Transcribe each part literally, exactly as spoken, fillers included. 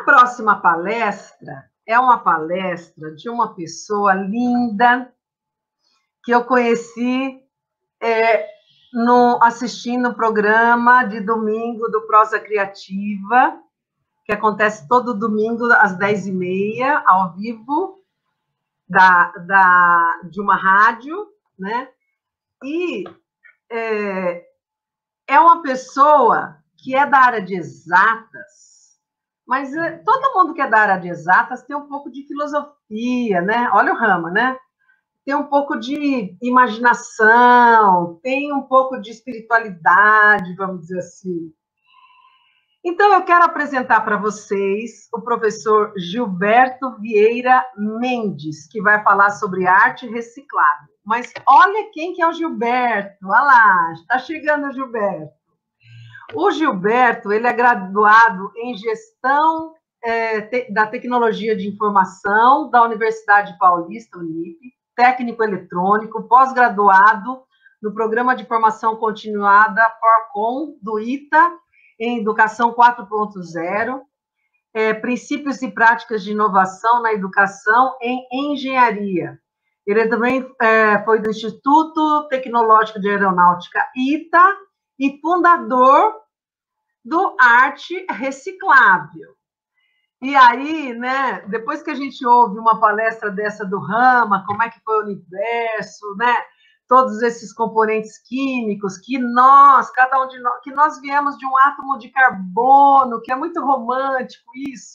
A próxima palestra é uma palestra de uma pessoa linda que eu conheci é, no, assistindo o programa de domingo do Prosa Criativa, que acontece todo domingo às dez e meia, ao vivo, da, da, de uma rádio, né? E é, é uma pessoa que é da área de exatas, mas é, todo mundo que é da área de exatas tem um pouco de filosofia, né? Olha o Rama, né? Tem um pouco de imaginação, tem um pouco de espiritualidade, vamos dizer assim. Então, eu quero apresentar para vocês o professor Gilberto Vieira Mendes, que vai falar sobre arte reciclável. Mas olha quem que é o Gilberto, olha lá, está chegando o Gilberto. O Gilberto, ele é graduado em Gestão é, te, da Tecnologia de Informação da Universidade Paulista, Unip, técnico eletrônico, pós-graduado no Programa de Formação Continuada Forcom, do ITA, em Educação quatro ponto zero, é, Princípios e Práticas de Inovação na Educação em Engenharia. Ele também é, foi do Instituto Tecnológico de Aeronáutica, ITA, e fundador do Arte Reciclável. E aí, né, depois que a gente ouve uma palestra dessa do Rama, como é que foi o universo, né, todos esses componentes químicos, que nós, cada um de nós, que nós viemos de um átomo de carbono, que é muito romântico isso,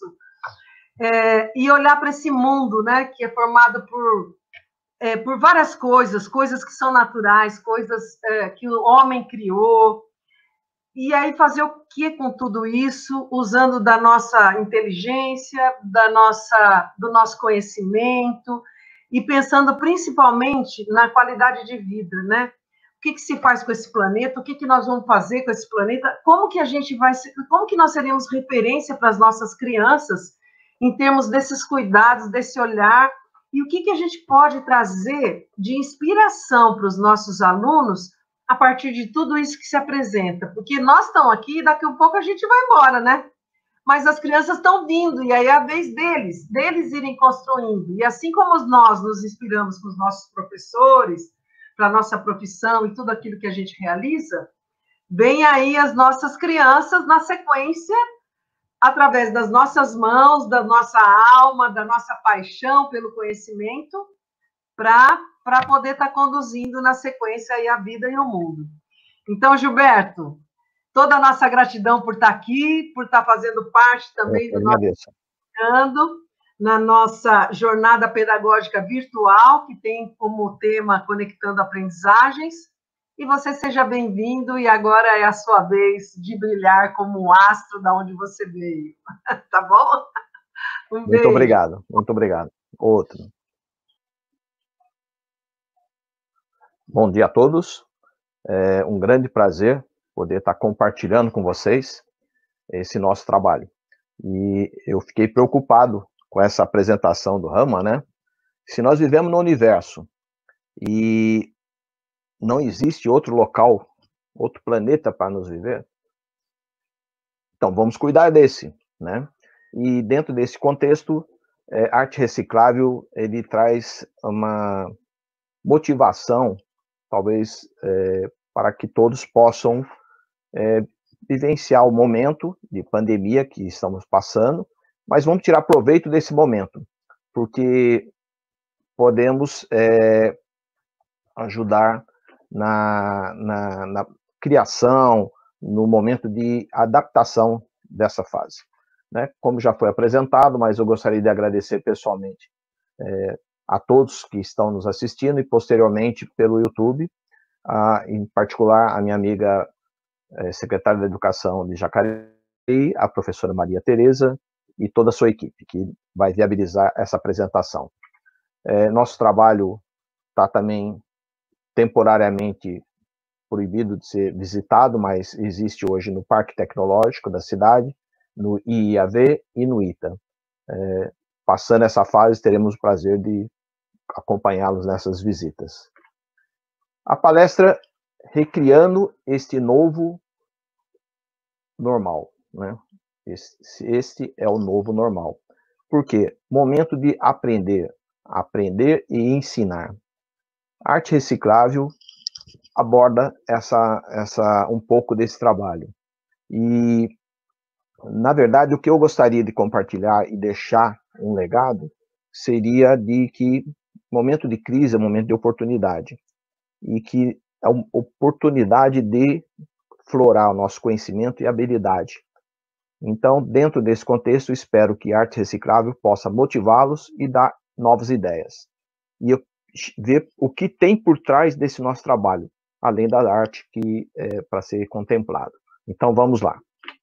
é, e olhar para esse mundo, né, que é formado por, é, por várias coisas, coisas que são naturais, coisas é, que o homem criou, e aí fazer o que com tudo isso, usando da nossa inteligência, da nossa, do nosso conhecimento, e pensando principalmente na qualidade de vida, né? O que, que se faz com esse planeta? O que, que nós vamos fazer com esse planeta? Como que a gente vai, como que nós seremos referência para as nossas crianças em termos desses cuidados, desse olhar, e o que, que a gente pode trazer de inspiração para os nossos alunos a partir de tudo isso que se apresenta, porque nós estamos aqui e daqui a pouco a gente vai embora, né? Mas as crianças estão vindo, e aí é a vez deles, deles irem construindo. E assim como nós nos inspiramos com os nossos professores, para a nossa profissão e tudo aquilo que a gente realiza, vem aí as nossas crianças na sequência, através das nossas mãos, da nossa alma, da nossa paixão pelo conhecimento, para para poder estar tá conduzindo na sequência aí a vida e o mundo. Então, Gilberto, toda a nossa gratidão por estar tá aqui, por estar tá fazendo parte também do nosso na nossa jornada pedagógica virtual, que tem como tema Conectando Aprendizagens, e você seja bem-vindo, e agora é a sua vez de brilhar como um astro da onde você veio. Tá bom? Um muito beijo. Obrigado, muito obrigado. Outro. Bom dia a todos, é um grande prazer poder estar compartilhando com vocês esse nosso trabalho. E eu fiquei preocupado com essa apresentação do Rama, né? Se nós vivemos no universo e não existe outro local, outro planeta para nos viver, então vamos cuidar desse, né? E dentro desse contexto, é, arte reciclável, ele traz uma motivação talvez é, para que todos possam é, vivenciar o momento de pandemia que estamos passando, mas vamos tirar proveito desse momento, porque podemos é, ajudar na, na, na criação, no momento de adaptação dessa fase. Né? Como já foi apresentado, mas eu gostaria de agradecer pessoalmente é, a todos que estão nos assistindo e posteriormente pelo YouTube, a, em particular a minha amiga é, secretária da Educação de Jacareí, a professora Maria Tereza e toda a sua equipe, que vai viabilizar essa apresentação. É, nosso trabalho está também temporariamente proibido de ser visitado, mas existe hoje no Parque Tecnológico da cidade, no I I A V e no ITA. É, passando essa fase, teremos o prazer de acompanhá-los nessas visitas. A palestra Recriando este Novo Normal, né? Esse, esse é o novo normal. Por quê? Momento de aprender, aprender e ensinar. A arte reciclável aborda essa, essa, um pouco desse trabalho. E, na verdade, o que eu gostaria de compartilhar e deixar um legado seria de que momento de crise é momento de oportunidade. E que é uma oportunidade de florar o nosso conhecimento e habilidade. Então, dentro desse contexto, espero que a arte reciclável possa motivá-los e dar novas ideias. E eu ver o que tem por trás desse nosso trabalho, além da arte que é para ser contemplado. Então, vamos lá.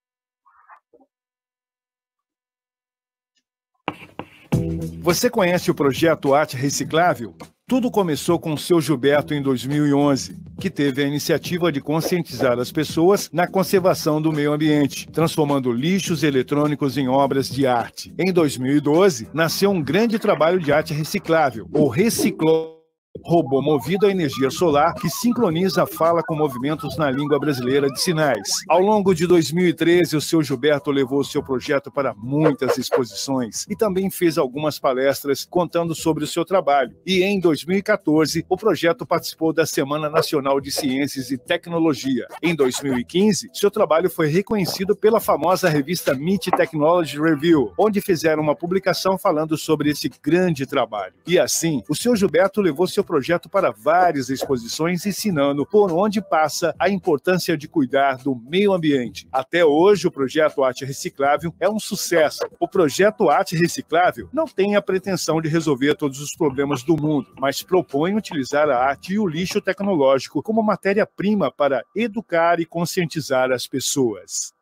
Você conhece o projeto Arte Reciclável? Tudo começou com o seu Gilberto em dois mil e onze, que teve a iniciativa de conscientizar as pessoas na conservação do meio ambiente, transformando lixos eletrônicos em obras de arte. Em dois mil e doze, nasceu um grande trabalho de arte reciclável, o Recicló, robô movido a energia solar que sincroniza a fala com movimentos na língua brasileira de sinais. Ao longo de dois mil e treze, o seu Gilberto levou o seu projeto para muitas exposições e também fez algumas palestras contando sobre o seu trabalho. E em dois mil e quatorze, o projeto participou da Semana Nacional de Ciências e Tecnologia. Em dois mil e quinze, seu trabalho foi reconhecido pela famosa revista MIT Technology Review, onde fizeram uma publicação falando sobre esse grande trabalho. E assim, o seu Gilberto levou seu projeto para várias exposições, ensinando por onde passa a importância de cuidar do meio ambiente. Até hoje, o projeto Arte Reciclável é um sucesso. O projeto Arte Reciclável não tem a pretensão de resolver todos os problemas do mundo, mas propõe utilizar a arte e o lixo tecnológico como matéria-prima para educar e conscientizar as pessoas.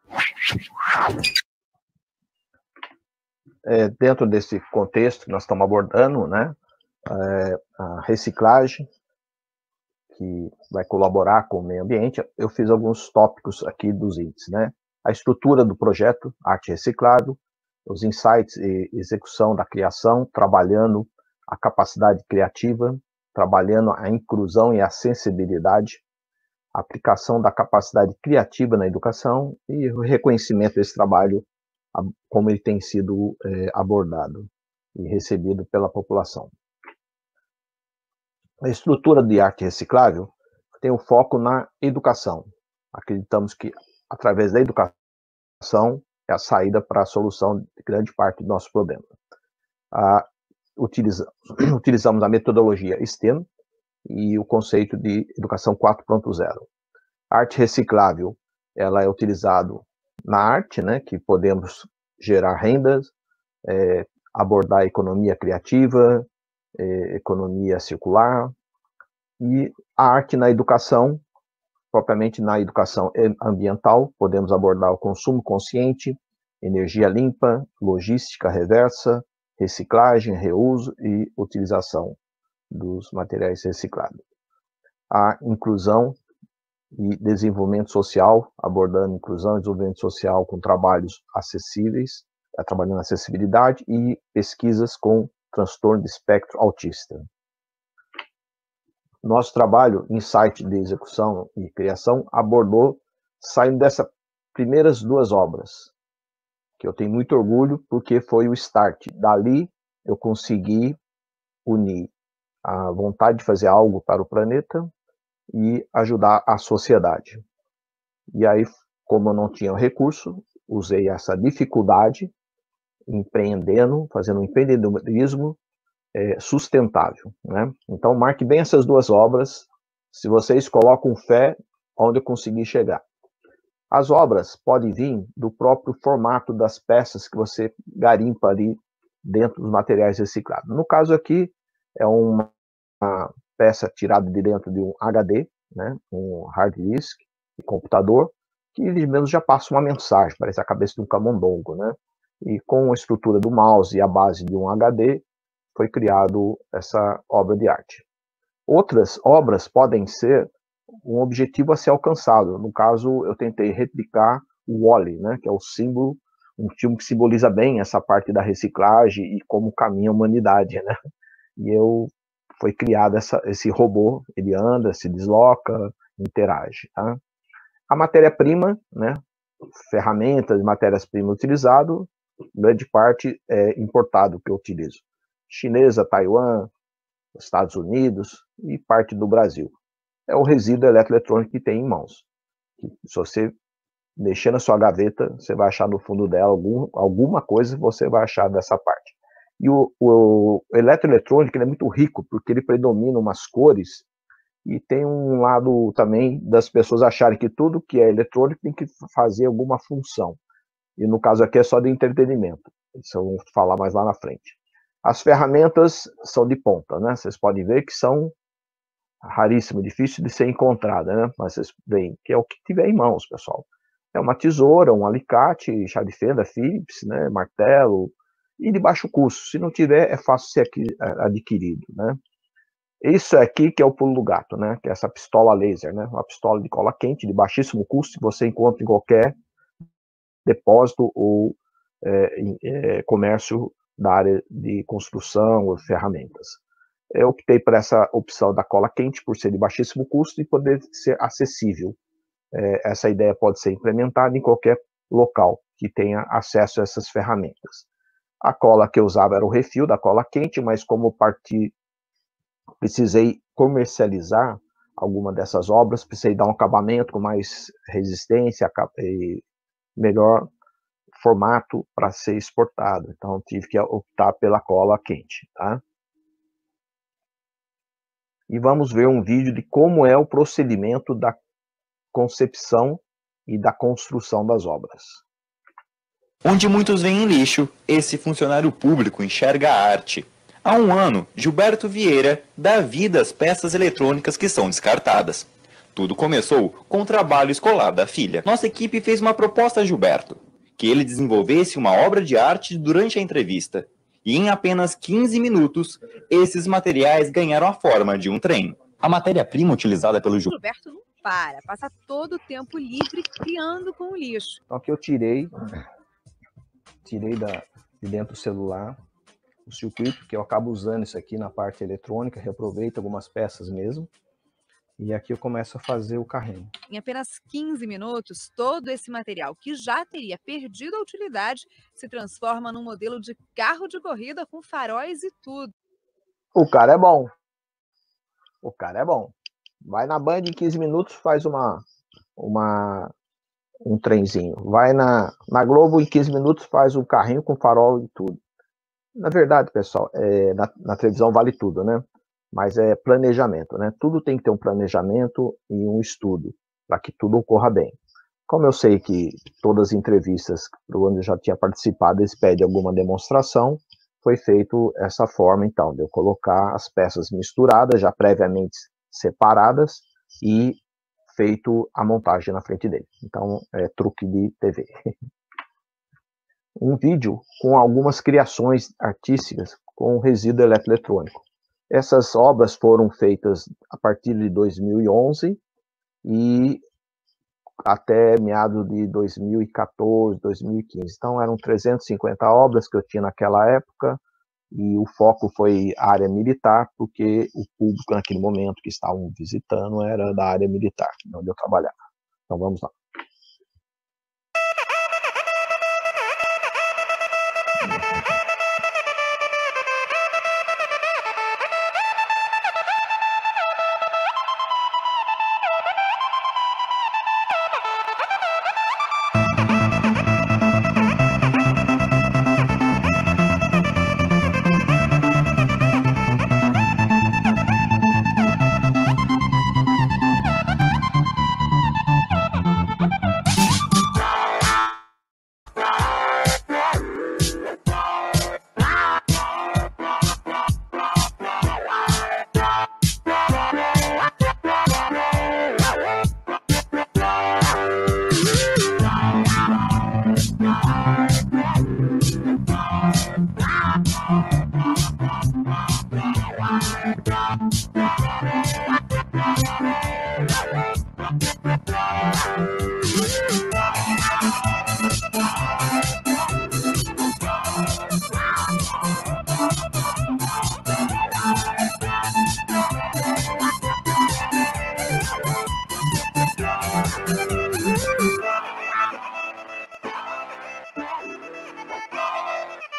É, dentro desse contexto que nós estamos abordando, né, é, a reciclagem, que vai colaborar com o meio ambiente, eu fiz alguns tópicos aqui dos índices, né? A estrutura do projeto Arte Reciclável, os insights e execução da criação, trabalhando a capacidade criativa, trabalhando a inclusão e a sensibilidade, a aplicação da capacidade criativa na educação e o reconhecimento desse trabalho, como ele tem sido é, abordado e recebido pela população. A estrutura de arte reciclável tem o foco na educação. Acreditamos que, através da educação, é a saída para a solução de grande parte do nosso problema. Ah, utilizamos, utilizamos a metodologia STEM e o conceito de educação quatro ponto zero. A arte reciclável, ela é utilizado na arte, né, que podemos gerar rendas, é, abordar a economia criativa, é, economia circular, e a arte na educação, propriamente na educação ambiental, podemos abordar o consumo consciente, energia limpa, logística reversa, reciclagem, reuso e utilização dos materiais reciclados. A inclusão e desenvolvimento social, abordando inclusão e desenvolvimento social com trabalhos acessíveis, trabalhando acessibilidade e pesquisas com transtorno de espectro autista. Nosso trabalho, Insight de Execução e Criação, abordou, saindo dessas primeiras duas obras, que eu tenho muito orgulho, porque foi o start. Dali, eu consegui unir a vontade de fazer algo para o planeta e ajudar a sociedade. E aí, como eu não tinha recurso, usei essa dificuldade, empreendendo, fazendo um empreendedorismo é, sustentável, né? Então, marque bem essas duas obras, se vocês colocam fé, onde eu consegui chegar. As obras podem vir do próprio formato das peças que você garimpa ali dentro dos materiais reciclados. No caso aqui, é uma, uma peça tirada de dentro de um H D, né, um hard disk, de computador, que ele mesmo já passa uma mensagem, parece a cabeça de um camundongo, né? E com a estrutura do mouse e a base de um H D, foi criado essa obra de arte. Outras obras podem ser um objetivo a ser alcançado. No caso, eu tentei replicar o Wall-E, né, que é o símbolo, um símbolo que simboliza bem essa parte da reciclagem e como caminha a humanidade, né? E eu foi criado essa, esse robô, ele anda, se desloca, interage, tá? A matéria-prima, né, ferramentas, matérias-primas utilizadas, grande parte é importado que eu utilizo. Chinesa, Taiwan, Estados Unidos e parte do Brasil. É o resíduo eletroeletrônico que tem em mãos. Se você mexer na sua gaveta, você vai achar no fundo dela algum, alguma coisa, você vai achar dessa parte. E o, o, o eletroeletrônico ele é muito rico, porque ele predomina umas cores, e tem um lado também das pessoas acharem que tudo que é eletrônico tem que fazer alguma função. E no caso aqui é só de entretenimento. Isso eu vou falar mais lá na frente. As ferramentas são de ponta, né? Vocês podem ver que são raríssimas, difícil de ser encontrada, né? Mas vocês veem que é o que tiver em mãos, pessoal. É uma tesoura, um alicate, chave de fenda, Phillips, né? Martelo, e de baixo custo. Se não tiver, é fácil ser adquirido, né? Isso aqui que é o pulo do gato, né? Que é essa pistola laser, né? Uma pistola de cola quente, de baixíssimo custo, que você encontra em qualquer depósito ou é, é, comércio da área de construção ou ferramentas. Eu optei por essa opção da cola quente, por ser de baixíssimo custo e poder ser acessível. É, essa ideia pode ser implementada em qualquer local que tenha acesso a essas ferramentas. A cola que eu usava era o refil da cola quente, mas como parti, precisei comercializar alguma dessas obras, precisei dar um acabamento com mais resistência e melhor formato para ser exportado. Então, tive que optar pela cola quente, tá? E vamos ver um vídeo de como é o procedimento da concepção e da construção das obras. Onde muitos veem lixo, esse funcionário público enxerga a arte. Há um ano, Gilberto Vieira dá vida às peças eletrônicas que são descartadas. Tudo começou com o trabalho escolar da filha. Nossa equipe fez uma proposta a Gilberto, que ele desenvolvesse uma obra de arte durante a entrevista. E em apenas quinze minutos, esses materiais ganharam a forma de um trem. A matéria-prima utilizada pelo Gilberto não para, passa todo o tempo livre criando com o lixo. Então aqui eu tirei, tirei da, de dentro do celular o circuito, que eu acabo usando isso aqui na parte eletrônica, reaproveito algumas peças mesmo. E aqui eu começo a fazer o carrinho. Em apenas quinze minutos, todo esse material que já teria perdido a utilidade se transforma num modelo de carro de corrida com faróis e tudo. O cara é bom. O cara é bom. Vai na Band em quinze minutos, faz uma, uma, um trenzinho. Vai na, na Globo em quinze minutos, faz um carrinho com farol e tudo. Na verdade, pessoal, é, na, na televisão vale tudo, né? Mas é planejamento, né? Tudo tem que ter um planejamento e um estudo para que tudo ocorra bem. Como eu sei que todas as entrevistas para onde eu já tinha participado, eles pedem alguma demonstração, foi feito essa forma, então, de eu colocar as peças misturadas, já previamente separadas, e feito a montagem na frente dele. Então, é truque de T V. Um vídeo com algumas criações artísticas com resíduo eletroeletrônico. Essas obras foram feitas a partir de dois mil e onze e até meados de dois mil e quatorze, dois mil e quinze. Então, eram trezentas e cinquenta obras que eu tinha naquela época, e o foco foi a área militar, porque o público naquele momento que estavam visitando era da área militar, onde eu trabalhava. Então, vamos lá.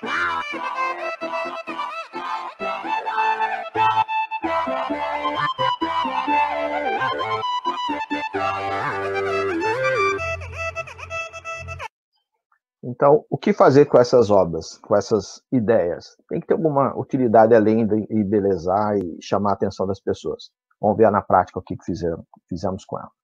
Então, o que fazer com essas obras, com essas ideias? Tem que ter alguma utilidade além de embelezar e chamar a atenção das pessoas. Vamos ver na prática o que fizeram, fizemos com ela.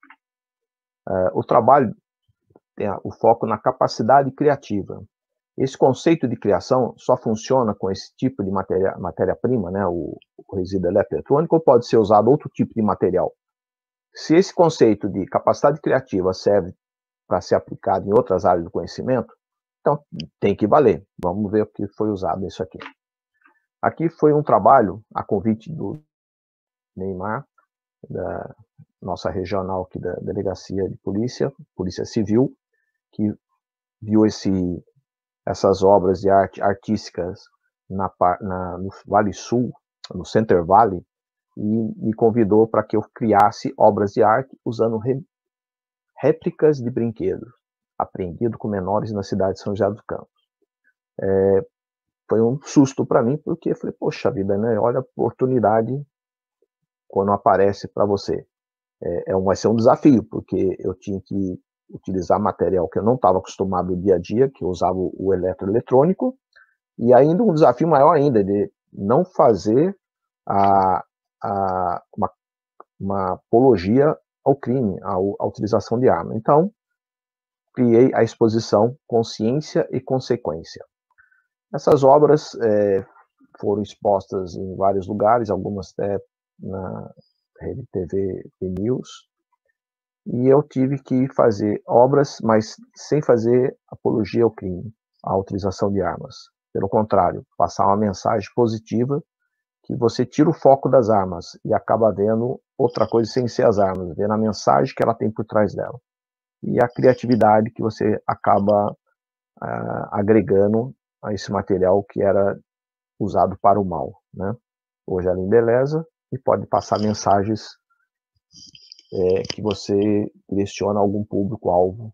É, o trabalho tem o foco na capacidade criativa. Esse conceito de criação só funciona com esse tipo de matéria, matéria-prima, né, o, o resíduo eletrônico, ou pode ser usado outro tipo de material? Se esse conceito de capacidade criativa serve para ser aplicado em outras áreas do conhecimento, então tem que valer. Vamos ver o que foi usado nisso aqui. Aqui foi um trabalho, a convite do Neymar, da nossa regional aqui da Delegacia de Polícia, Polícia Civil, que viu esse, essas obras de arte artísticas na, na, no Vale Sul, no Center Valley, e me convidou para que eu criasse obras de arte usando re, réplicas de brinquedos, aprendido com menores na cidade de São José dos Campos. É, foi um susto para mim, porque eu falei, poxa vida, né? Olha a oportunidade quando aparece para você. É, é um, vai ser um desafio, porque eu tinha que utilizar material que eu não estava acostumado no dia a dia, que eu usava o eletroeletrônico, e ainda um desafio maior ainda, de não fazer a, a, uma, uma apologia ao crime, à, à utilização de arma. Então, criei a exposição Consciência e Consequência. Essas obras é, foram expostas em vários lugares, algumas até na Rede T V News, e eu tive que fazer obras, mas sem fazer apologia ao crime, à utilização de armas. Pelo contrário, passar uma mensagem positiva, que você tira o foco das armas e acaba vendo outra coisa sem ser as armas, vendo a mensagem que ela tem por trás dela. E a criatividade que você acaba uh, agregando a esse material que era usado para o mal, né? Hoje ela embeleza e pode passar mensagens é, que você direciona a algum público-alvo,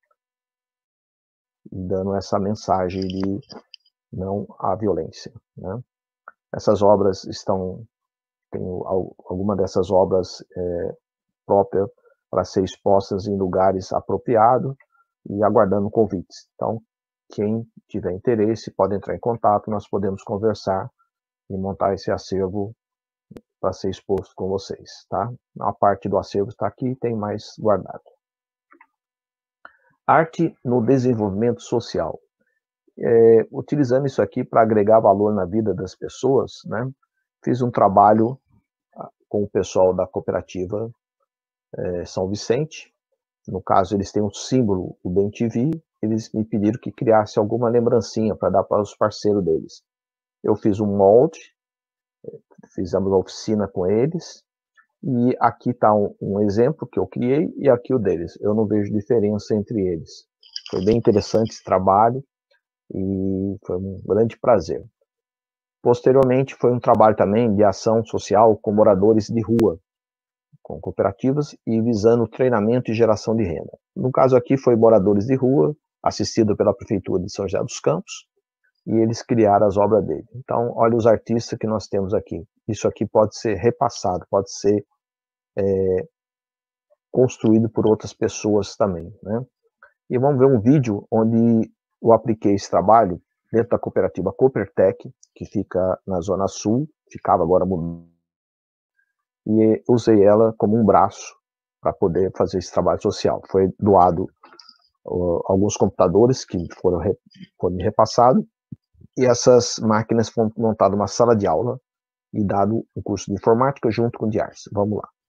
dando essa mensagem de não à violência, né? Essas obras estão, tem alguma dessas obras é, próprias para ser expostas em lugares apropriados e aguardando convites. Então, quem tiver interesse pode entrar em contato, nós podemos conversar e montar esse acervo para ser exposto com vocês, tá? A parte do acervo está aqui, tem mais guardado. Arte no desenvolvimento social. É, utilizando isso aqui para agregar valor na vida das pessoas, né? Fiz um trabalho com o pessoal da cooperativa é, São Vicente. No caso, eles têm um símbolo, o Bem T V. Eles me pediram que criasse alguma lembrancinha para dar para os parceiros deles. Eu fiz um molde, fizemos uma oficina com eles, e aqui está um, um exemplo que eu criei, e aqui o deles. Eu não vejo diferença entre eles. Foi bem interessante esse trabalho, e foi um grande prazer. Posteriormente, foi um trabalho também de ação social com moradores de rua, com cooperativas, e visando treinamento e geração de renda. No caso aqui, foi moradores de rua, assistido pela Prefeitura de São José dos Campos, e eles criaram as obras dele. Então, olha os artistas que nós temos aqui. Isso aqui pode ser repassado, pode ser é, construído por outras pessoas também, né? E vamos ver um vídeo onde eu apliquei esse trabalho dentro da cooperativa Coopertec, que fica na Zona Sul, ficava agora mudando, e usei ela como um braço para poder fazer esse trabalho social. Foi doado uh, alguns computadores que foram, re, foram repassados, e essas máquinas foram montadas numa sala de aula e dado um curso de informática junto com o de artes. Vamos lá.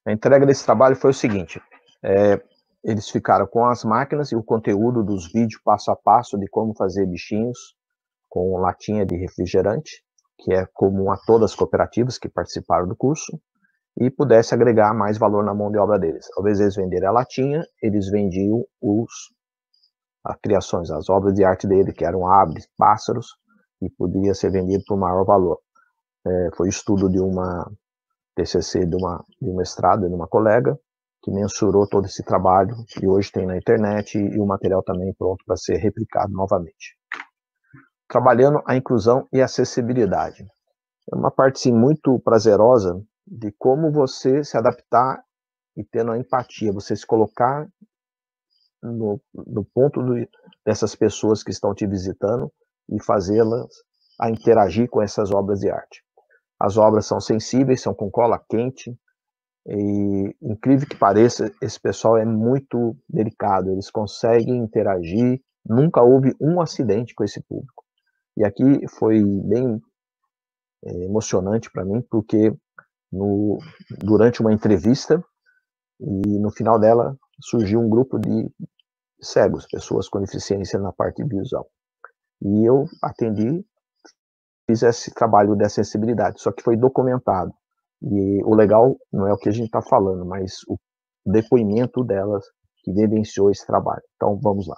A entrega desse trabalho foi o seguinte, é, eles ficaram com as máquinas e o conteúdo dos vídeos passo a passo de como fazer bichinhos com latinha de refrigerante, que é comum a todas as cooperativas que participaram do curso, e pudesse agregar mais valor na mão de obra deles. Ao invés de eles venderem a latinha, eles vendiam os, as criações, as obras de arte dele, que eram aves, pássaros, e podia ser vendido por maior valor. É, foi estudo de uma T C C, de, uma, de um mestrado, de uma colega, que mensurou todo esse trabalho, e hoje tem na internet, e, e o material também pronto para ser replicado novamente. Trabalhando a inclusão e acessibilidade. É uma parte, sim, muito prazerosa de como você se adaptar e tendo a empatia, você se colocar no, no ponto do, dessas pessoas que estão te visitando e fazê-las a interagir com essas obras de arte. As obras são sensíveis, são com cola quente, e incrível que pareça, esse pessoal é muito delicado, eles conseguem interagir, nunca houve um acidente com esse público. E aqui foi bem é, emocionante para mim, porque no, durante uma entrevista, e no final dela surgiu um grupo de cegos, pessoas com deficiência na parte visual. E eu atendi, fiz esse trabalho de acessibilidade, só que foi documentado. E o legal não é o que a gente está falando, mas o depoimento delas que vivenciou esse trabalho. Então vamos lá.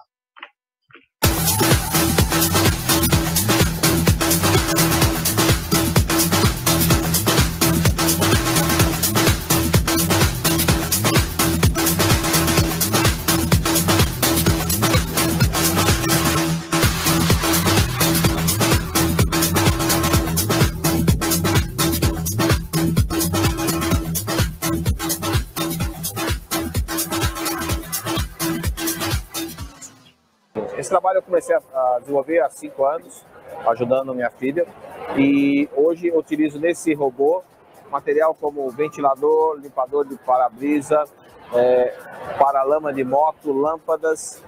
Esse trabalho eu comecei a desenvolver há cinco anos, ajudando minha filha, e hoje eu utilizo nesse robô material como ventilador, limpador de para-brisa, é, para-lama de moto, lâmpadas,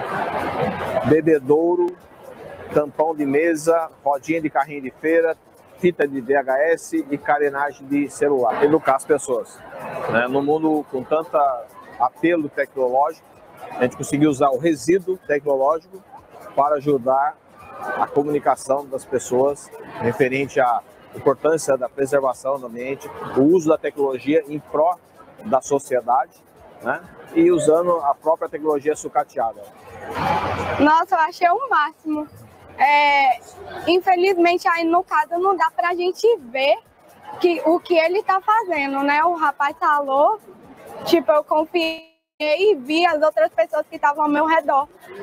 bebedouro, tampão de mesa, rodinha de carrinho de feira, fita de V H S e carenagem de celular. Educar as pessoas. Né? No mundo com tanto apelo tecnológico, a gente conseguiu usar o resíduo tecnológico para ajudar a comunicação das pessoas referente à importância da preservação do ambiente, o uso da tecnologia em pró da sociedade, né? E usando a própria tecnologia sucateada. Nossa, eu achei o máximo. É, infelizmente, aí no caso, não dá para a gente ver que, o que ele está fazendo, né? O rapaz falou, tipo, eu confiei e vi as outras pessoas que estavam ao meu redor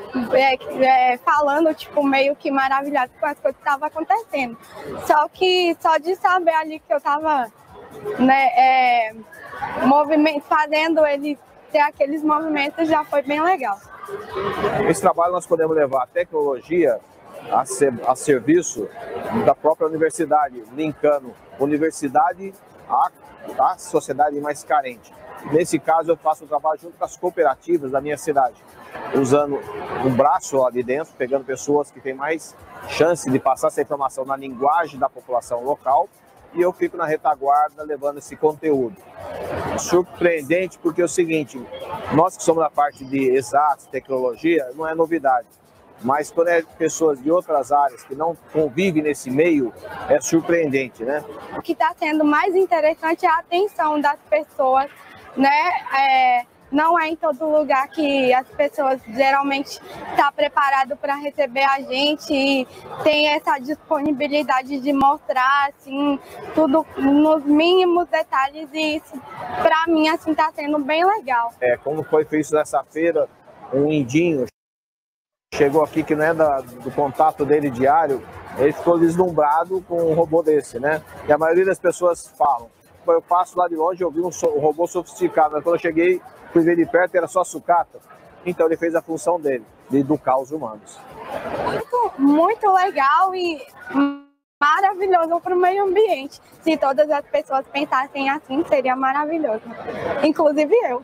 é, é, falando, tipo, meio que maravilhado com as coisas que estavam acontecendo. Só que, só de saber ali que eu estava, né, é, movimento, fazendo ele ter aqueles movimentos, já foi bem legal. Esse trabalho nós podemos levar a tecnologia a, ser, a serviço da própria universidade, linkando universidade à, à sociedade mais carente. Nesse caso, eu faço um trabalho junto com as cooperativas da minha cidade, usando um braço ali dentro, pegando pessoas que têm mais chance de passar essa informação na linguagem da população local, e eu fico na retaguarda levando esse conteúdo. Surpreendente porque é o seguinte, nós que somos da parte de exatas, tecnologia, não é novidade. Mas quando é pessoas de outras áreas que não convivem nesse meio, é surpreendente, né? O que está sendo mais interessante é a atenção das pessoas, né? É, não é em todo lugar que as pessoas geralmente estão preparadas para receber a gente e tem essa disponibilidade de mostrar assim, tudo nos mínimos detalhes, e isso, para mim, assim, está sendo bem legal. É, como foi feito nessa feira, um indinho chegou aqui que não é da, do contato dele diário, ele ficou deslumbrado com um robô desse, né? E a maioria das pessoas falam, eu passo lá de longe, eu vi um, so, um robô sofisticado, mas quando eu cheguei, fui ver de perto, era só sucata. Então ele fez a função dele, de educar os humanos. Muito, muito legal e maravilhoso para o meio ambiente. Se todas as pessoas pensassem assim, seria maravilhoso. Inclusive eu.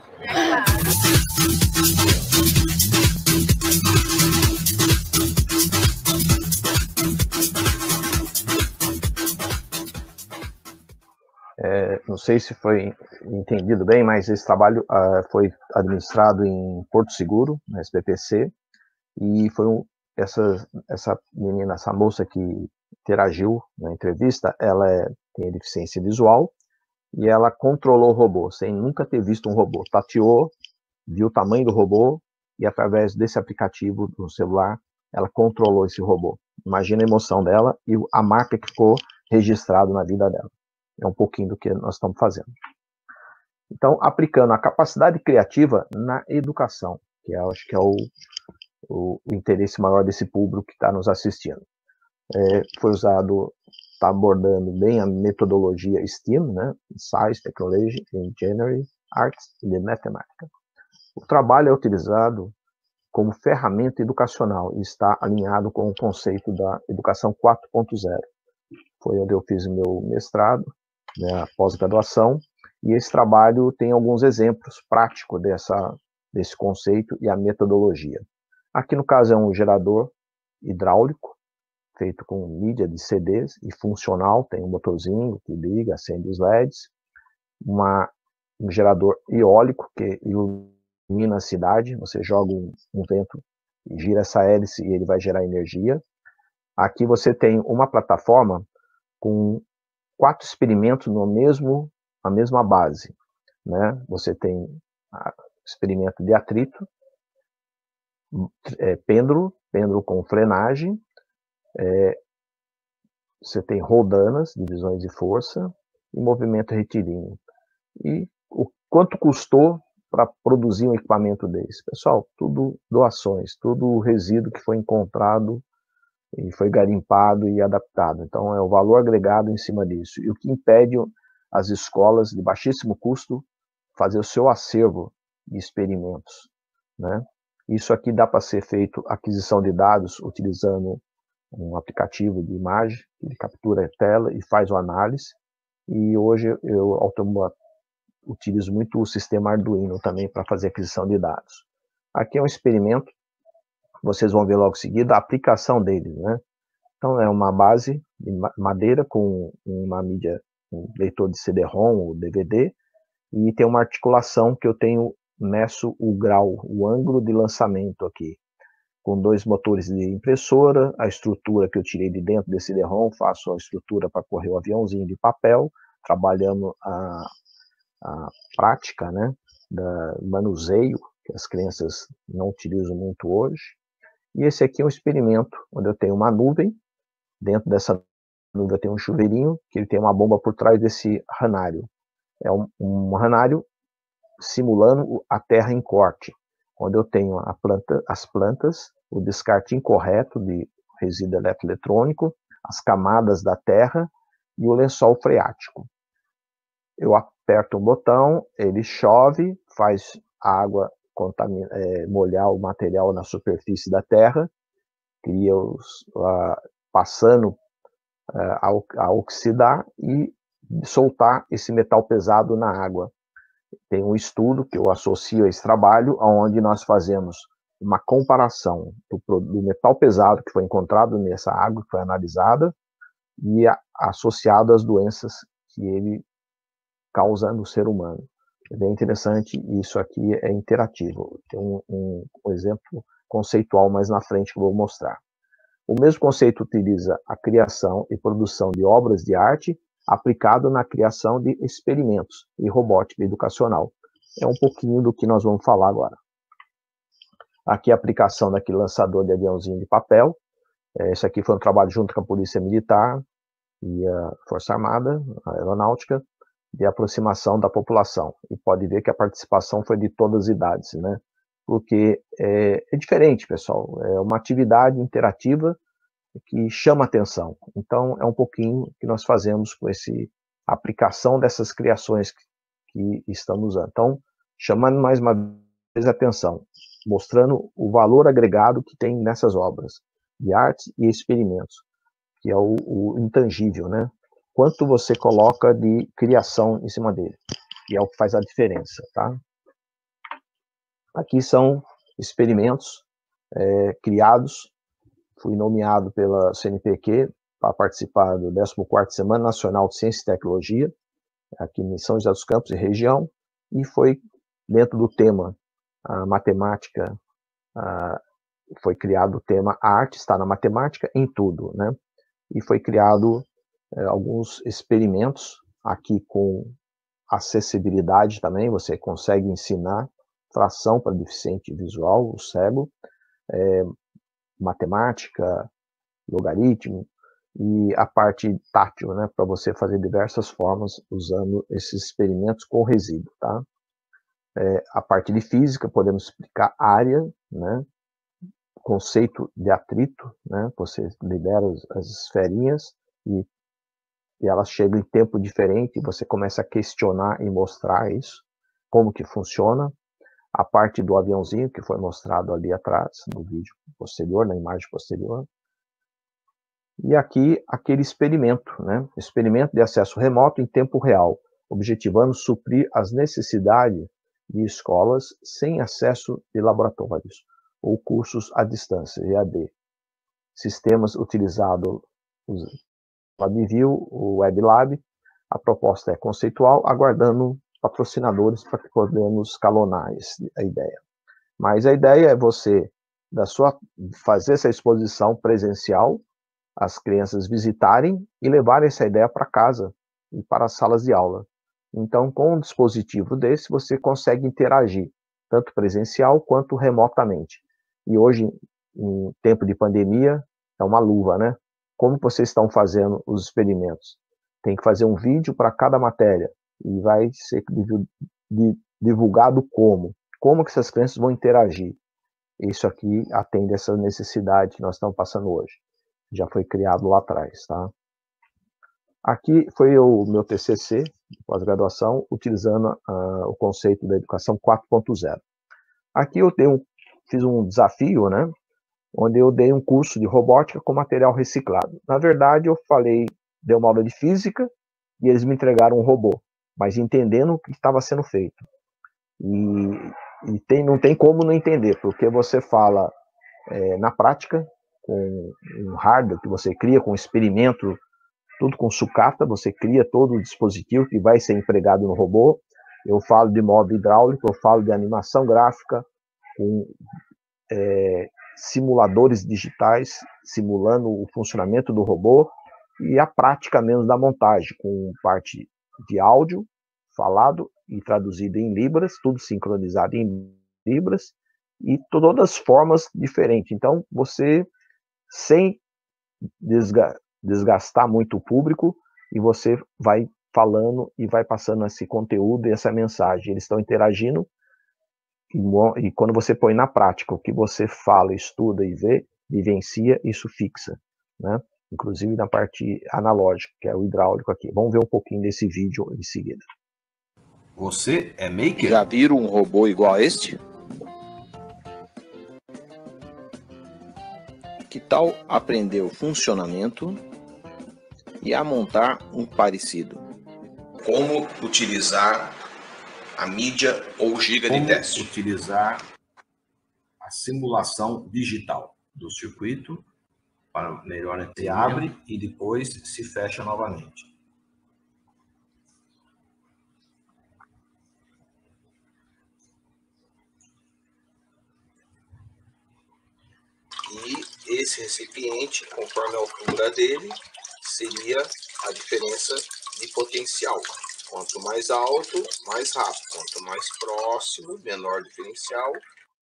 É, não sei se foi entendido bem, mas esse trabalho uh, foi administrado em Porto Seguro, na S B P C, e foi um, essa, essa menina, essa moça que interagiu na entrevista, ela é, tem deficiência visual, e ela controlou o robô, sem nunca ter visto um robô. Tateou, viu o tamanho do robô, e através desse aplicativo do celular, ela controlou esse robô. Imagina a emoção dela e a marca que ficou registrada na vida dela. É um pouquinho do que nós estamos fazendo. Então, aplicando a capacidade criativa na educação, que eu acho que é o, o, o interesse maior desse público que está nos assistindo. É, foi usado, está abordando bem a metodologia STEAM, né? Science, Technology, Engineering, Arts e Matemática. O trabalho é utilizado como ferramenta educacional e está alinhado com o conceito da educação quatro ponto zero. Foi onde eu fiz o meu mestrado, né, a pós-graduação, e esse trabalho tem alguns exemplos práticos dessa, desse conceito e a metodologia. Aqui no caso é um gerador hidráulico, feito com mídia de C Ds e funcional, tem um motorzinho que liga, acende os L E Ds, uma, um gerador eólico que ilumina a cidade, você joga um, um vento e gira essa hélice e ele vai gerar energia. Aqui você tem uma plataforma com quatro experimentos no mesmo, na mesma base, né? Você tem a, experimento de atrito, é, pêndulo, pêndulo com frenagem, é, você tem roldanas, divisões de força, e movimento retilíneo. E o quanto custou para produzir um equipamento desse? Pessoal, tudo doações, tudo resíduo que foi encontrado e foi garimpado e adaptado. Então, é o valor agregado em cima disso. E o que impede as escolas de baixíssimo custo fazer o seu acervo de experimentos, né? Isso aqui dá para ser feito aquisição de dados utilizando um aplicativo de imagem, que captura a tela e faz a análise. E hoje eu automo, utilizo muito o sistema Arduino também para fazer aquisição de dados. Aqui é um experimento, vocês vão ver logo em seguida a aplicação dele, né? Então é uma base de madeira com uma mídia, um leitor de C D ROM ou D V D, e tem uma articulação que eu tenho, meço o grau, o ângulo de lançamento aqui, com dois motores de impressora, a estrutura que eu tirei de dentro desse C D ROM, faço a estrutura para correr o aviãozinho de papel, trabalhando a, a prática, né, da manuseio, que as crianças não utilizam muito hoje. E esse aqui é um experimento, onde eu tenho uma nuvem, dentro dessa nuvem eu tenho um chuveirinho, que ele tem uma bomba por trás desse ranário. É um, um ranário simulando a terra em corte, onde eu tenho a planta, as plantas, o descarte incorreto de resíduo eletroeletrônico, as camadas da terra e o lençol freático. Eu aperto um botão, ele chove, faz a água contamina, é, molhar o material na superfície da terra, cria os, uh, passando uh, a, a oxidar e soltar esse metal pesado na água. Tem um estudo que eu associo a esse trabalho, onde nós fazemos uma comparação do, do metal pesado que foi encontrado nessa água, que foi analisada, e a, associado às doenças que ele causa no ser humano. É bem interessante, e isso aqui é interativo. Tem um, um, um exemplo conceitual mais na frente que eu vou mostrar. O mesmo conceito utiliza a criação e produção de obras de arte aplicado na criação de experimentos e robótica educacional. É um pouquinho do que nós vamos falar agora. Aqui a aplicação daquele lançador de aviãozinho de papel. Esse aqui foi um trabalho junto com a Polícia Militar e a Força Armada, a Aeronáutica, de aproximação da população. E pode ver que a participação foi de todas as idades, né? Porque é, é diferente, pessoal. É uma atividade interativa que chama atenção. Então, é um pouquinho que nós fazemos com essa aplicação dessas criações que, que estamos usando. Então, chamando mais uma vez a atenção, mostrando o valor agregado que tem nessas obras de arte e experimentos, que é o, o intangível, né? Quanto você coloca de criação em cima dele, que é o que faz a diferença, tá? Aqui são experimentos é, criados. Fui nomeado pela C N P Q para participar do décimo quarto Semana Nacional de Ciência e Tecnologia, aqui em São José dos Campos e região, e foi dentro do tema a matemática, a, foi criado o tema a arte está na matemática em tudo, né? E foi criado é, alguns experimentos aqui com acessibilidade também, você consegue ensinar fração para deficiente visual, o cego, é, matemática, logaritmo, e a parte tátil, né, para você fazer diversas formas usando esses experimentos com resíduo, tá? É, a parte de física, podemos explicar área, né, conceito de atrito, né, você libera as, as esferinhas e, e elas chegam em tempo diferente, e você começa a questionar e mostrar isso, como que funciona. A parte do aviãozinho, que foi mostrado ali atrás, no vídeo posterior, na imagem posterior. E aqui, aquele experimento, né? Experimento de acesso remoto em tempo real, objetivando suprir as necessidades de escolas sem acesso de laboratórios, ou cursos à distância, E A D. Sistemas utilizados, o LabVIEW, o WebLab. A proposta é conceitual, aguardando patrocinadores para que podemos escalonar esse, a ideia. Mas a ideia é você da sua, fazer essa exposição presencial, as crianças visitarem e levarem essa ideia para casa e para as salas de aula. Então, com um dispositivo desse, você consegue interagir, tanto presencial quanto remotamente. E hoje, em tempo de pandemia, é uma luva, né? Como vocês estão fazendo os experimentos? Tem que fazer um vídeo para cada matéria e vai ser divulgado como? Como que essas crianças vão interagir? Isso aqui atende essa necessidade que nós estamos passando hoje. Já foi criado lá atrás, tá? Aqui foi o meu T C C, pós-graduação, utilizando uh, o conceito da educação quatro ponto zero. Aqui eu dei um, fiz um desafio, né? Onde eu dei um curso de robótica com material reciclado. Na verdade, eu falei, dei uma aula de física e eles me entregaram um robô, mas entendendo o que estava sendo feito. E, e tem, não tem como não entender, porque você fala é, na prática, com um hardware que você cria, com um experimento, tudo com sucata, você cria todo o dispositivo que vai ser empregado no robô. Eu falo de móvel hidráulico, eu falo de animação gráfica, com é, simuladores digitais, simulando o funcionamento do robô, e a prática mesmo da montagem, com parte de áudio falado e traduzido em libras, tudo sincronizado em libras, e todas as formas diferentes. Então, você, sem desgastar muito o público, e você vai falando e vai passando esse conteúdo e essa mensagem. Eles estão interagindo, e, e quando você põe na prática o que você fala, estuda e vê, vivencia, isso fixa, né? Inclusive na parte analógica, que é o hidráulico aqui. Vamos ver um pouquinho desse vídeo em seguida. Você é maker? Já viram um robô igual a este? Que tal aprender o funcionamento e a montar um parecido? Como utilizar a mídia ou giga Como de teste? utilizar a simulação digital do circuito para melhor se abre e depois se fecha novamente. E esse recipiente, conforme a altura dele, seria a diferença de potencial. Quanto mais alto, mais rápido. Quanto mais próximo, menor diferencial.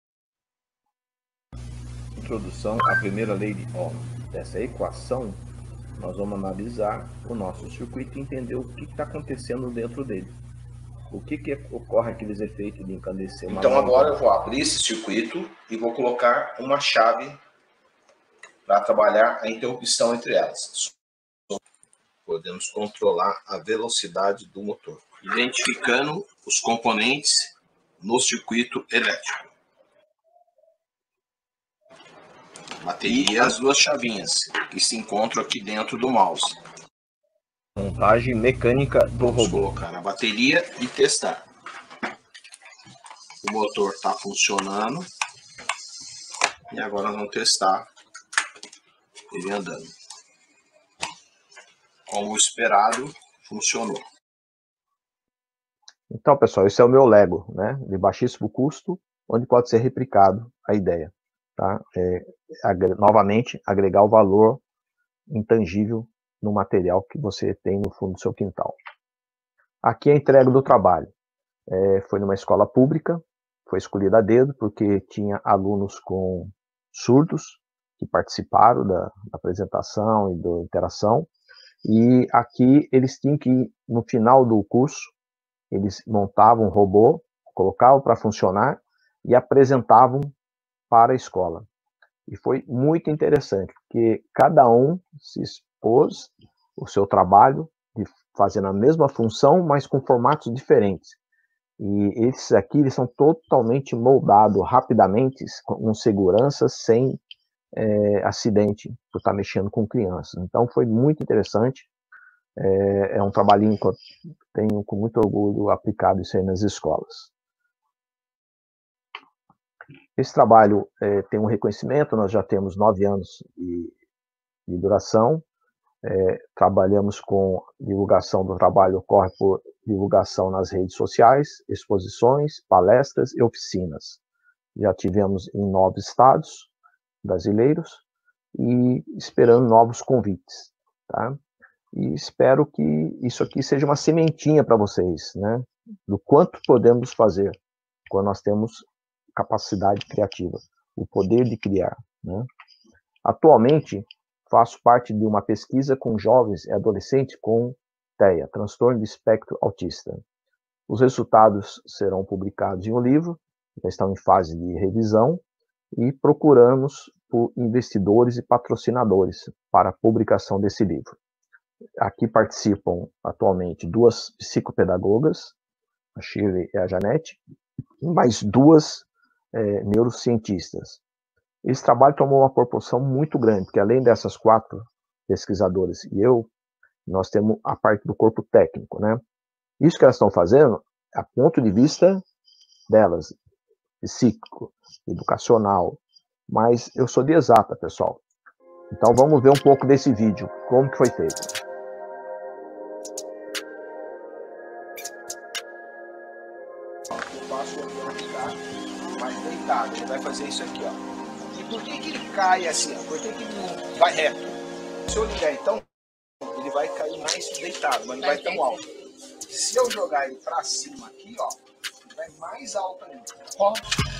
Introdução à primeira lei de Ohm. Dessa equação, nós vamos analisar o nosso circuito e entender o que está acontecendo dentro dele. O que, que ocorre aqueles efeitos de incandescência. Então agora eu vou abrir esse circuito e vou colocar uma chave para trabalhar a interrupção entre elas. Podemos controlar a velocidade do motor, identificando os componentes no circuito elétrico. Bateria e as duas chavinhas que se encontram aqui dentro do mouse. Montagem mecânica do Vamos robô. Colocar na bateria e testar. O motor está funcionando. E agora vamos testar ele andando. Como esperado, funcionou. Então, pessoal, esse é o meu Lego, né, de baixíssimo custo, onde pode ser replicado a ideia, tá? É, agre- novamente, agregar o valor intangível no material que você tem no fundo do seu quintal. Aqui é a entrega do trabalho. É, foi numa escola pública, foi escolhida a dedo, porque tinha alunos com surdos que participaram da, da apresentação e da interação, e aqui eles tinham que, no final do curso, eles montavam um robô, colocavam para funcionar e apresentavam para a escola. E foi muito interessante, porque cada um se expôs o seu trabalho, de fazendo a mesma função, mas com formatos diferentes. E esses aqui, eles são totalmente moldados rapidamente, com segurança, sem é, acidente, por estar mexendo com crianças. Então, foi muito interessante. É, é um trabalhinho que eu tenho com muito orgulho aplicado isso aí nas escolas. Esse trabalho é, tem um reconhecimento, nós já temos nove anos de, de duração. É, trabalhamos com divulgação do trabalho, ocorre por divulgação nas redes sociais, exposições, palestras e oficinas. Já tivemos em nove estados brasileiros e esperando novos convites, tá? E espero que isso aqui seja uma sementinha para vocês, né? Do quanto podemos fazer quando nós temos capacidade criativa, o poder de criar, né? Atualmente, faço parte de uma pesquisa com jovens e adolescentes com T E A, transtorno de espectro autista. Os resultados serão publicados em um livro, já estão em fase de revisão, e procuramos por investidores e patrocinadores para a publicação desse livro. Aqui participam atualmente duas psicopedagogas, a Shirley e a Janete, e mais duas é, neurocientistas. Esse trabalho tomou uma proporção muito grande, porque além dessas quatro pesquisadoras e eu, nós temos a parte do corpo técnico, né? Isso que elas estão fazendo, a ponto de vista delas, psíquico, educacional, mas eu sou de exata, pessoal. Então vamos ver um pouco desse vídeo, como que foi feito. Eu faço ele ficar mais deitado, ele vai fazer isso aqui, ó. E por que que ele cai assim, ó? Por que que ele não vai reto? Se eu ligar então, ele vai cair mais deitado, mas não vai tão alto. Se eu jogar ele pra cima aqui, ó, ele vai mais alto ainda. Ó.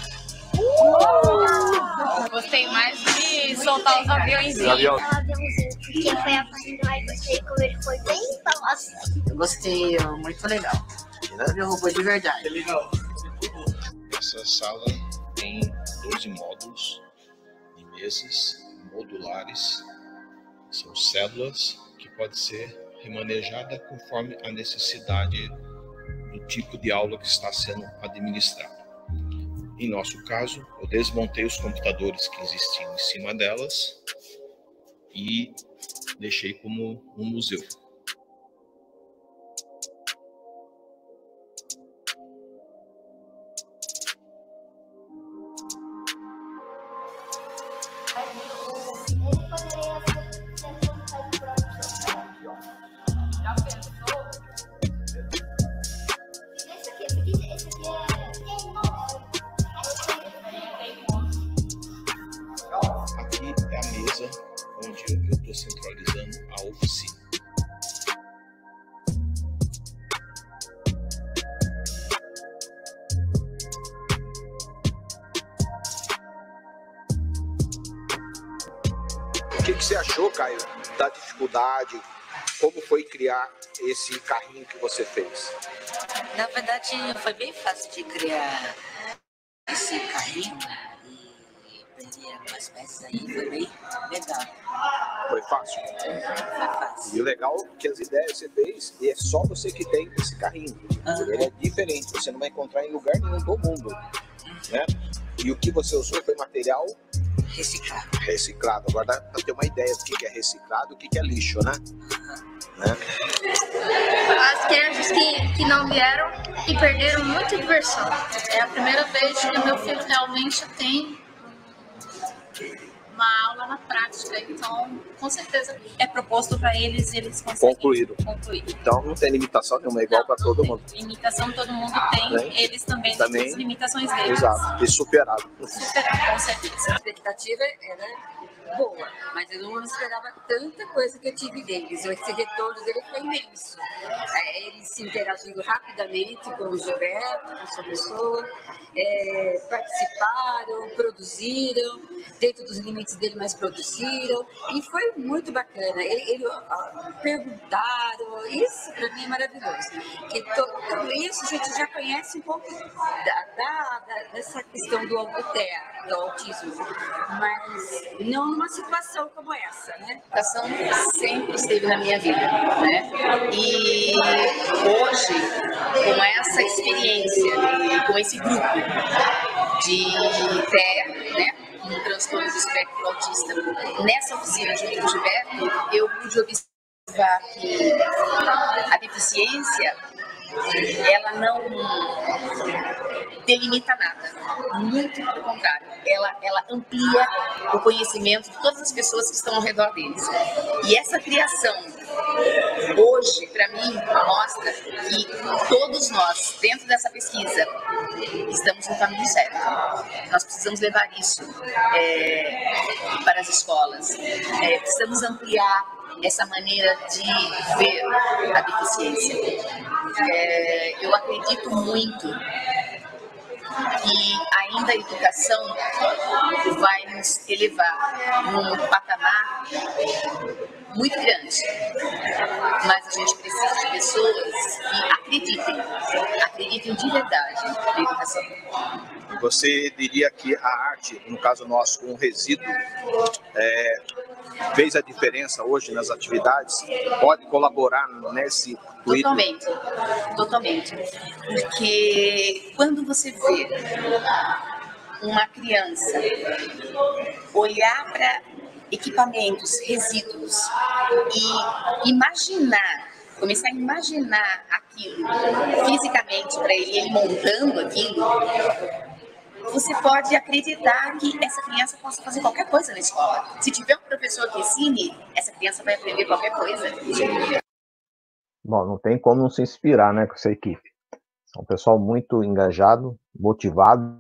Uh! Gostei mais de soltar os aviãozinhos. Avião. Porque foi a parte mais gostei como ele foi bem falado. Eu gostei, é muito legal. Ele é um robô de verdade. É legal. Essa sala tem doze módulos de mesas modulares. São células que podem ser remanejadas conforme a necessidade do tipo de aula que está sendo administrado. Em nosso caso, eu desmontei os computadores que existiam em cima delas e deixei como um museu. Centralizando a oficina. O que, que você achou, Caio, da dificuldade? Como foi criar esse carrinho que você fez? Na verdade, foi bem fácil de criar esse carrinho e aprender algumas peças aí, foi bem legal. Foi fácil? Foi fácil. E o legal é que as ideias você fez, e é só você que tem esse carrinho. Uhum. Ele é diferente, você não vai encontrar em lugar nenhum do mundo. Né? E o que você usou foi material reciclado. Reciclado. Agora dá para ter uma ideia do que é reciclado e o que é lixo, né? Uhum. Né? As crianças que, que não vieram e perderam muita diversão. É a primeira vez que meu filho realmente tem uma aula na prática. Então, com certeza, é proposto para eles, eles conseguem concluído. concluir. Então, não tem limitação nenhuma, é igual para todo mundo. Limitação todo mundo tem, né? Eles também, também têm as limitações deles. Exato, e superado. Superado, com certeza. A expectativa era boa, mas eu não esperava tanta coisa que eu tive deles. Esse retorno dele foi imenso. É, eles se interagindo rapidamente com o Gilberto, com a sua pessoa, é, participaram, produziram, dentro dos limites dele, mas produziram, e foi muito bacana. Ele, ele ó, perguntaram, isso para mim é maravilhoso. Que tudo isso a gente já conhece um pouco da, da, da, dessa questão do autismo, do autismo, mas não numa situação como essa, né? A educação sempre esteve na minha vida, né? E hoje, com essa experiência, com esse grupo de T E A, né? Um transtorno do espectro autista, nessa oficina junto com o Gilberto, eu pude observar que a deficiência, ela não delimita nada, muito pelo contrário, ela, ela amplia o conhecimento de todas as pessoas que estão ao redor deles. E essa criação, hoje, para mim, mostra que todos nós, dentro dessa pesquisa, estamos no caminho certo. Nós precisamos levar isso é, para as escolas, é, precisamos ampliar essa maneira de ver a deficiência. É, eu acredito muito que ainda a educação vai nos elevar num patamar muito grande, mas a gente precisa de pessoas que acreditem, acreditem de verdade na educação. Você diria que a arte, no caso nosso, um resíduo, é, fez a diferença hoje nas atividades? Pode colaborar nesse tweet? Totalmente, totalmente. Porque quando você vê uma criança olhar para equipamentos, resíduos e imaginar, começar a imaginar aquilo fisicamente para ele, ele montando aquilo, você pode acreditar que essa criança possa fazer qualquer coisa na escola. Se tiver um professor que ensine, essa criança vai aprender qualquer coisa. Bom, não tem como não se inspirar, né, com essa equipe. É um pessoal muito engajado, motivados,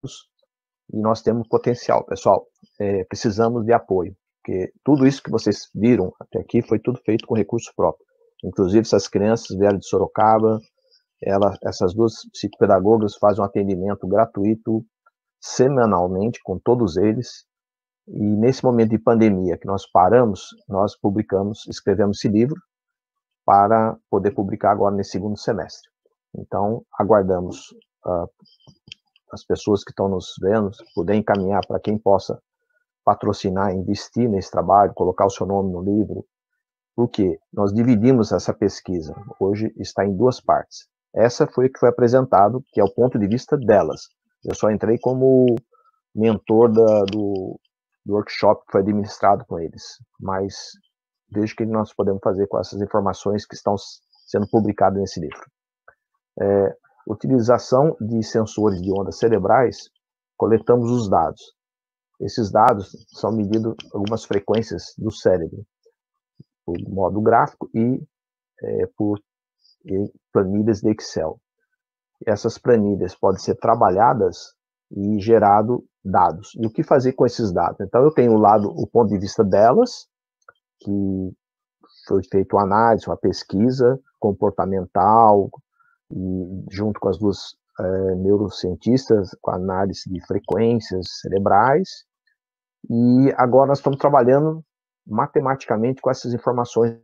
e nós temos potencial, pessoal. É, precisamos de apoio, porque tudo isso que vocês viram até aqui foi tudo feito com recurso próprio. Inclusive, essas crianças vieram de Sorocaba, ela, essas duas psicopedagogas fazem um atendimento gratuito semanalmente com todos eles, e nesse momento de pandemia que nós paramos, nós publicamos, escrevemos esse livro para poder publicar agora nesse segundo semestre. Então, aguardamos uh, as pessoas que estão nos vendo, poder encaminhar para quem possa patrocinar, investir nesse trabalho, colocar o seu nome no livro, porque nós dividimos essa pesquisa, hoje está em duas partes. Essa foi o que foi apresentado, que é o ponto de vista delas. Eu só entrei como mentor da, do, do workshop que foi administrado com eles, mas veja o que nós podemos fazer com essas informações que estão sendo publicadas nesse livro. É, utilização de sensores de ondas cerebrais, coletamos os dados. Esses dados são medidos algumas frequências do cérebro, por modo gráfico e é, por e planilhas de Excel. Essas planilhas podem ser trabalhadas e gerado dados. E o que fazer com esses dados? Então, eu tenho o lado, o ponto de vista delas, que foi feita uma análise, uma pesquisa comportamental, e junto com as duas é, neurocientistas, com a análise de frequências cerebrais, e agora nós estamos trabalhando matematicamente com essas informações.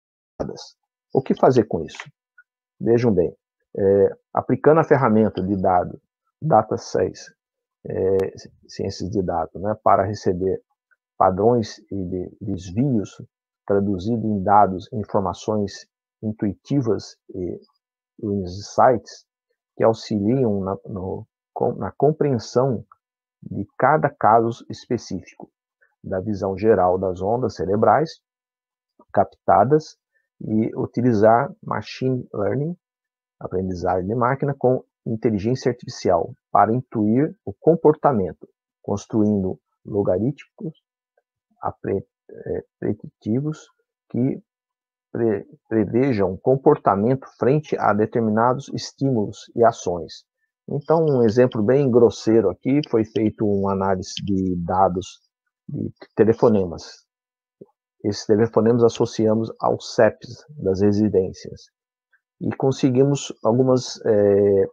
O que fazer com isso? Vejam bem, é, aplicando a ferramenta de dados, Data seis, é, ciências de dados, né, para receber padrões e de desvios traduzidos em dados, informações intuitivas e insights que auxiliam na, no, na compreensão de cada caso específico, da visão geral das ondas cerebrais captadas e utilizar machine learning, aprendizagem de máquina, com inteligência artificial para intuir o comportamento, construindo logaritmos preditivos que pre, prevejam comportamento frente a determinados estímulos e ações. Então, um exemplo bem grosseiro aqui, foi feito uma análise de dados de telefonemas. Esses telefonemas associamos aos C E Ps das residências. E conseguimos algumas é,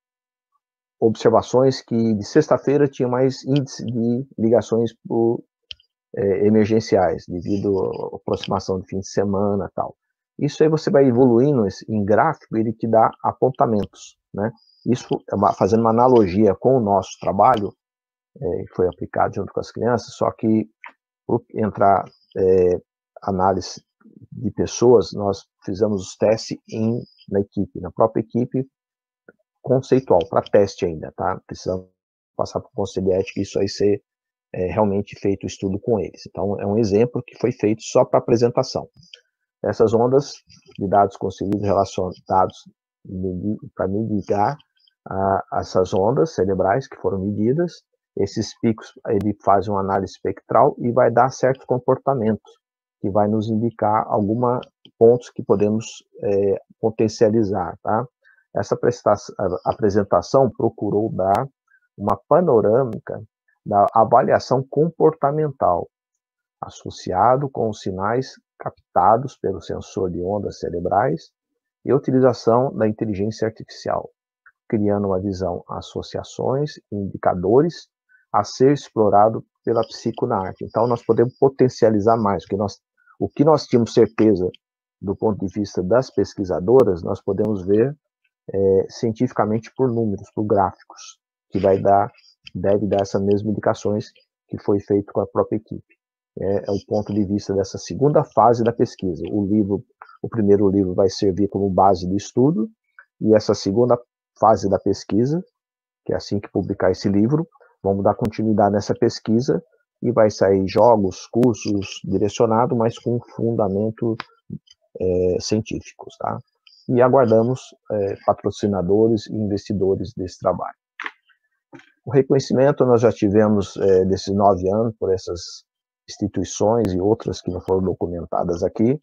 observações que de sexta-feira tinha mais índice de ligações por, é, emergenciais, devido à aproximação do fim de semana e tal. Isso aí você vai evoluindo em gráfico, ele te dá apontamentos, né? Isso, fazendo uma analogia com o nosso trabalho, é, que foi aplicado junto com as crianças, só que por entrar é, análise de pessoas, nós fizemos os testes em, na equipe, na própria equipe conceitual, para teste ainda, tá? Precisamos passar para o conselho de ética e isso aí ser é, realmente feito o estudo com eles. Então, é um exemplo que foi feito só para apresentação. Essas ondas de dados conseguidos relacionados para mitigar a, essas ondas cerebrais que foram medidas, esses picos, ele faz uma análise espectral e vai dar certos comportamentos, que vai nos indicar alguns pontos que podemos é, potencializar, tá? Essa apresentação procurou dar uma panorâmica da avaliação comportamental, associado com os sinais captados pelo sensor de ondas cerebrais e a utilização da inteligência artificial, criando uma visão, associações e indicadores a ser explorado pela psico na arte. Então, nós podemos potencializar mais, porque nós, o que nós tínhamos certeza do ponto de vista das pesquisadoras, nós podemos ver é, cientificamente por números, por gráficos, que vai dar, deve dar essas mesmas indicações que foi feito com a própria equipe. É, é o ponto de vista dessa segunda fase da pesquisa. O livro, o primeiro livro vai servir como base de estudo, e essa segunda fase da pesquisa, que é assim que publicar esse livro, vamos dar continuidade nessa pesquisa e vai sair jogos, cursos direcionados, mas com fundamento é, científicos, tá? E aguardamos é, patrocinadores e investidores desse trabalho. O reconhecimento nós já tivemos é, desses nove anos por essas instituições e outras que não foram documentadas aqui.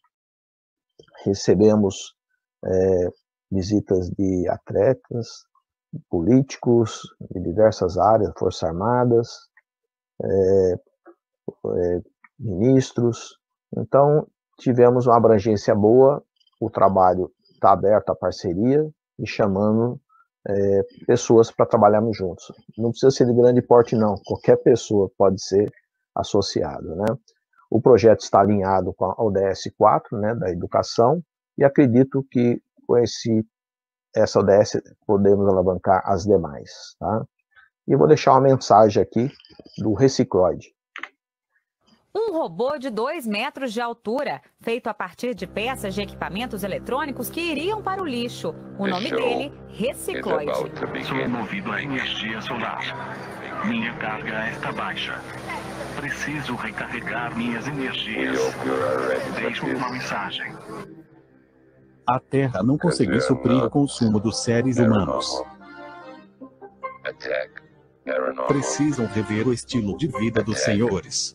Recebemos é, visitas de atletas, políticos de diversas áreas, Forças Armadas, é, é, ministros. Então, tivemos uma abrangência boa, o trabalho está aberto à parceria e chamando é, pessoas para trabalharmos juntos. Não precisa ser de grande porte, não. Qualquer pessoa pode ser associada, né? O projeto está alinhado com a O D S quatro, né, da educação, e acredito que com esse essa O D S podemos alavancar as demais, tá? E eu vou deixar uma mensagem aqui do Recicloide. Um robô de dois metros de altura, feito a partir de peças de equipamentos eletrônicos que iriam para o lixo. O nome dele, Recicloide. Sou movido a energia solar. Minha carga está baixa. Preciso recarregar minhas energias. Deixe uma mensagem. A Terra não conseguiu suprir o consumo dos seres humanos. Precisam rever o estilo de vida dos senhores.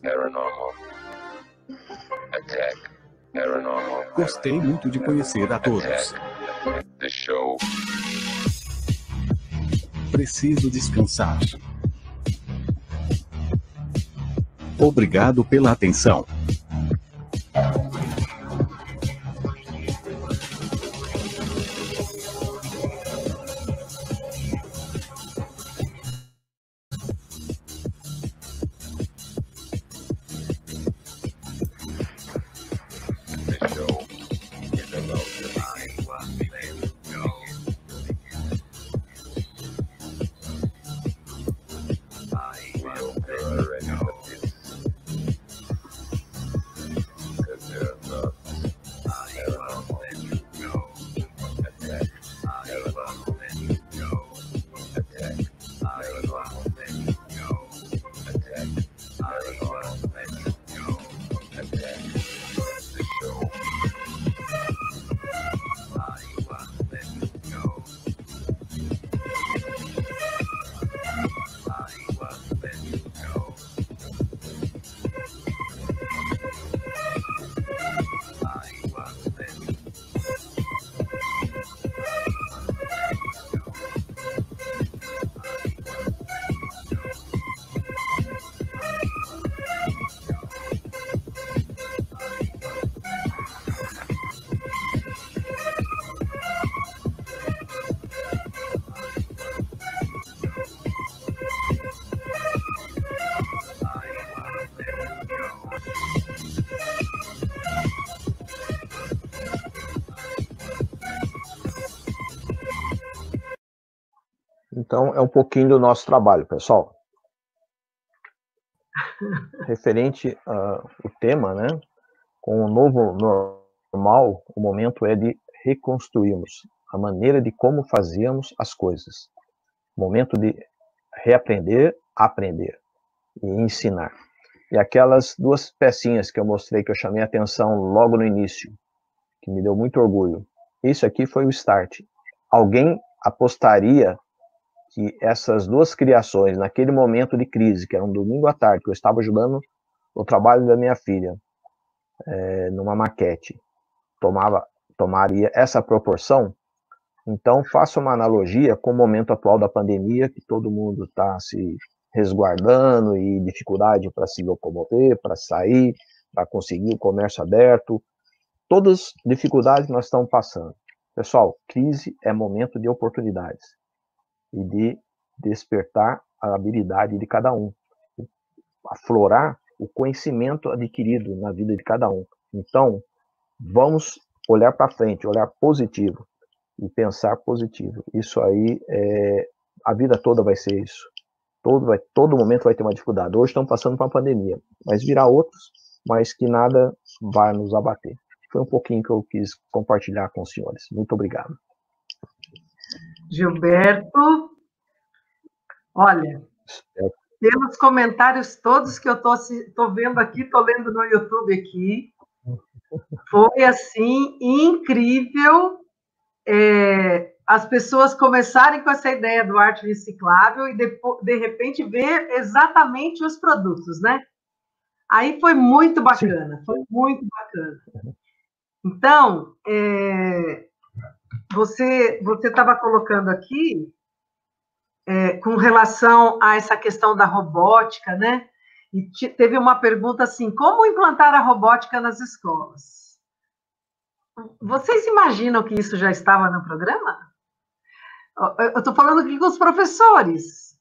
Gostei muito de conhecer a todos. Preciso descansar. Obrigado pela atenção. Então, é um pouquinho do nosso trabalho, pessoal. Referente ao uh, tema, né? Com o novo normal, o momento é de reconstruirmos a maneira de como fazíamos as coisas. Momento de reaprender, aprender e ensinar. E aquelas duas pecinhas que eu mostrei, que eu chamei a atenção logo no início, que me deu muito orgulho. Isso aqui foi o start. Alguém apostaria que essas duas criações, naquele momento de crise, que era um domingo à tarde, que eu estava ajudando no trabalho da minha filha, é, numa maquete, tomava, tomaria essa proporção? Então, faça uma analogia com o momento atual da pandemia, que todo mundo está se resguardando e dificuldade para se locomover, para sair, para conseguir o comércio aberto, todas as dificuldades que nós estamos passando. Pessoal, crise é momento de oportunidades e de despertar a habilidade de cada um, aflorar o conhecimento adquirido na vida de cada um. Então, vamos olhar para frente, olhar positivo e pensar positivo. Isso aí, é, a vida toda vai ser isso. Todo, vai, todo momento vai ter uma dificuldade. Hoje estamos passando por uma pandemia, mas virá outros, mas que nada vai nos abater. Foi um pouquinho que eu quis compartilhar com os senhores. Muito obrigado. Gilberto, olha, pelos comentários todos que eu estou vendo aqui, estou lendo no YouTube aqui, foi, assim, incrível é, as pessoas começarem com essa ideia do arte reciclável e, de, de repente, ver exatamente os produtos, né? Aí foi muito bacana, foi muito bacana. Então, é, você você estava colocando aqui, é, com relação a essa questão da robótica, né? E te, teve uma pergunta assim, como implantar a robótica nas escolas? Vocês imaginam que isso já estava no programa? Eu estou falando aqui com os professores.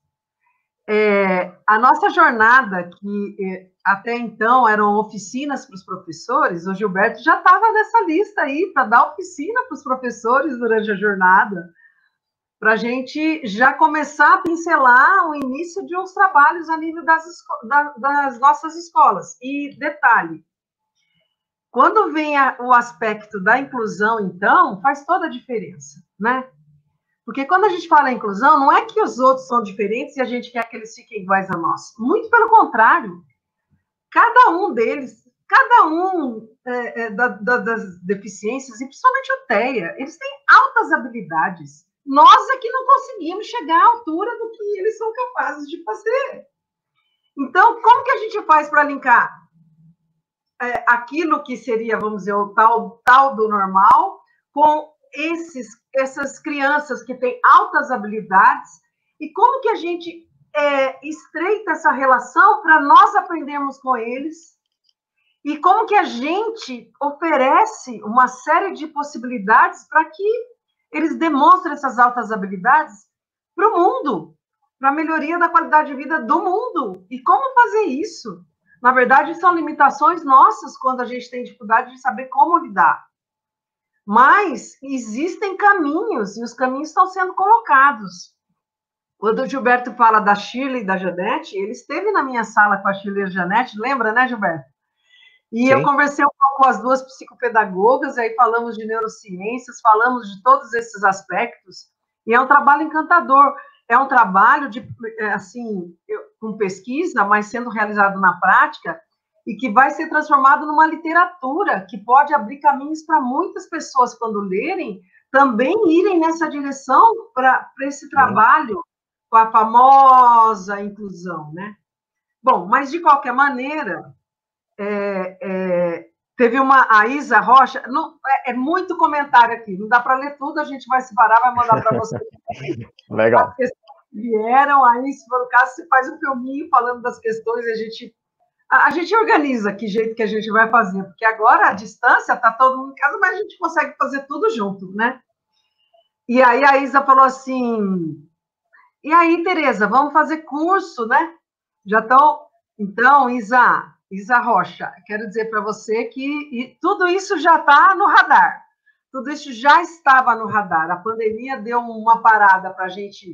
É, a nossa jornada, que é, até então eram oficinas para os professores, o Gilberto já estava nessa lista aí, para dar oficina para os professores durante a jornada, para a gente já começar a pincelar o início de uns trabalhos a nível das, da, das nossas escolas. E, detalhe, quando vem a, o aspecto da inclusão, então, faz toda a diferença, né? Porque quando a gente fala em inclusão, não é que os outros são diferentes e a gente quer que eles fiquem iguais a nós. Muito pelo contrário. Cada um deles, cada um é, é, da, da, das deficiências, e principalmente o TEA, eles têm altas habilidades. Nós é que não conseguimos chegar à altura do que eles são capazes de fazer. Então, como que a gente faz para linkar é, aquilo que seria, vamos dizer, o tal, tal do normal com esses, essas crianças que têm altas habilidades, e como que a gente é, estreita essa relação para nós aprendermos com eles, e como que a gente oferece uma série de possibilidades para que eles demonstrem essas altas habilidades para o mundo, para a melhoria da qualidade de vida do mundo. E como fazer isso? Na verdade, são limitações nossas quando a gente tem dificuldade de saber como lidar. Mas existem caminhos, e os caminhos estão sendo colocados. Quando o Gilberto fala da Shirley e da Janete, ele esteve na minha sala com a Shirley e a Janete, lembra, né, Gilberto? E Sim. eu conversei um pouco com as duas psicopedagogas, aí falamos de neurociências, falamos de todos esses aspectos, e é um trabalho encantador. É um trabalho de, assim, com pesquisa, mas sendo realizado na prática, e que vai ser transformado numa literatura que pode abrir caminhos para muitas pessoas, quando lerem, também irem nessa direção para esse trabalho com a famosa inclusão, né? Bom, mas de qualquer maneira, é, é, teve uma, a Isa Rocha, não, é, é muito comentário aqui, não dá para ler tudo, a gente vai separar, vai mandar para vocês. Legal. As questões que vieram, aí, se for o caso, você faz um filminho falando das questões, e a gente... A gente organiza que jeito que a gente vai fazer, porque agora a distância está todo mundo em casa, mas a gente consegue fazer tudo junto, né? E aí a Isa falou assim, e aí, Tereza, vamos fazer curso, né? Já estão... Então, Isa, Isa Rocha, quero dizer para você que tudo isso já está no radar. Tudo isso já estava no radar. A pandemia deu uma parada para a gente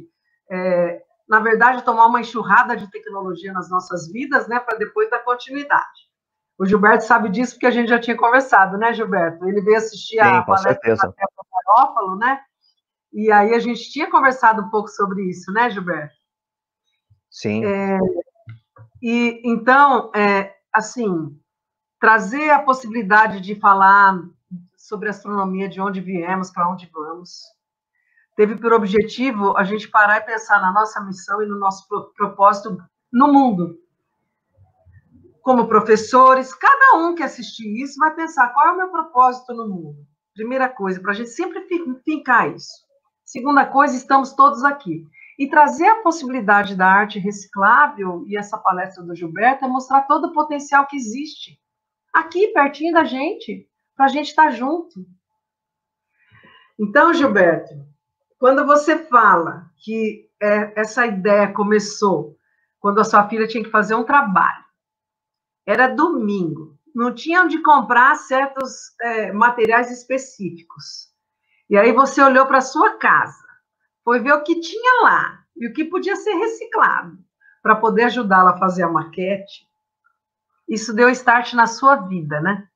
é, na verdade, tomar uma enxurrada de tecnologia nas nossas vidas, né, para depois dar continuidade. O Gilberto sabe disso porque a gente já tinha conversado, né, Gilberto? Ele veio assistir a Sim, com palestra certeza. da Débora Garófalo, né? E aí a gente tinha conversado um pouco sobre isso, né, Gilberto? Sim. É, e então, é, assim, trazer a possibilidade de falar sobre astronomia, de onde viemos, para onde vamos, teve por objetivo a gente parar e pensar na nossa missão e no nosso propósito no mundo. Como professores, cada um que assistir isso vai pensar qual é o meu propósito no mundo. Primeira coisa, para a gente sempre fincar isso. Segunda coisa, estamos todos aqui. E trazer a possibilidade da arte reciclável, e essa palestra do Gilberto, é mostrar todo o potencial que existe aqui, pertinho da gente, para a gente estar junto. Então, Gilberto, quando você fala que é, essa ideia começou quando a sua filha tinha que fazer um trabalho, era domingo, não tinha onde comprar certos é, materiais específicos. E aí você olhou para a sua casa, foi ver o que tinha lá e o que podia ser reciclado para poder ajudá-la a fazer a maquete. Isso deu start na sua vida, né?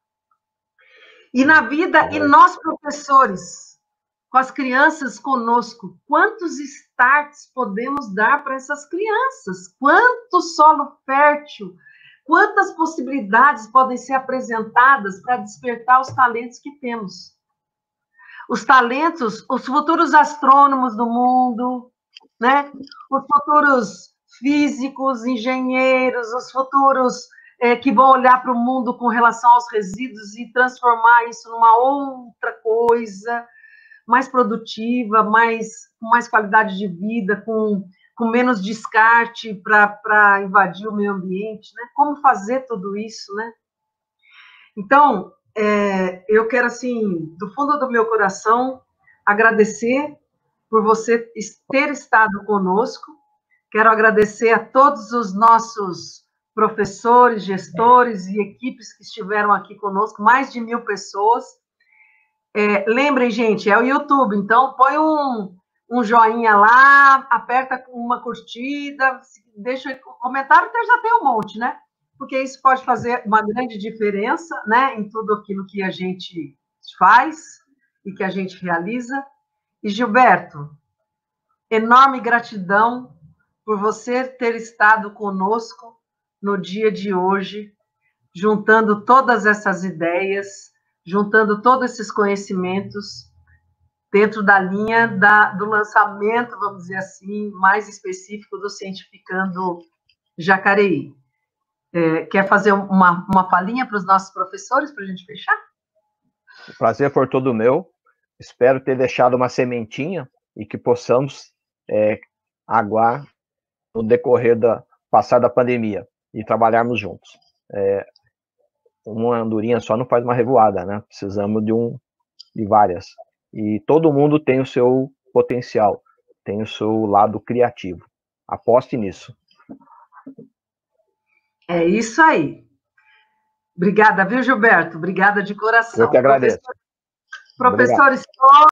E na vida, e nós professores, com as crianças conosco, quantos starts podemos dar para essas crianças? Quanto solo fértil, quantas possibilidades podem ser apresentadas para despertar os talentos que temos? Os talentos, os futuros astrônomos do mundo, né? Os futuros físicos, engenheiros, os futuros é, que vão olhar para o mundo com relação aos resíduos e transformar isso numa outra coisa, mais produtiva, mais, com mais qualidade de vida, com, com menos descarte para invadir o meio ambiente, né? Como fazer tudo isso, né? Então, é, eu quero, assim, do fundo do meu coração, agradecer por você ter estado conosco. Quero agradecer a todos os nossos professores, gestores e equipes que estiveram aqui conosco, mais de mil pessoas. É, lembrem, gente, é o YouTube, então põe um, um joinha lá, aperta uma curtida, deixa o comentário, até já tem um monte, né? Porque isso pode fazer uma grande diferença, né, em tudo aquilo que a gente faz e que a gente realiza. E, Gilberto, enorme gratidão por você ter estado conosco no dia de hoje, juntando todas essas ideias, juntando todos esses conhecimentos dentro da linha da, do lançamento, vamos dizer assim, mais específico do Cientificando Jacareí. É, quer fazer uma, uma falinha para os nossos professores, para a gente fechar? O prazer foi todo meu. Espero ter deixado uma sementinha e que possamos é, aguar no decorrer da passar da pandemia e trabalharmos juntos. É, uma andorinha só não faz uma revoada, né? Precisamos de, um, de várias. E todo mundo tem o seu potencial, tem o seu lado criativo. Aposte nisso. É isso aí. Obrigada, viu, Gilberto? Obrigada de coração. Eu que agradeço. Professor, professores,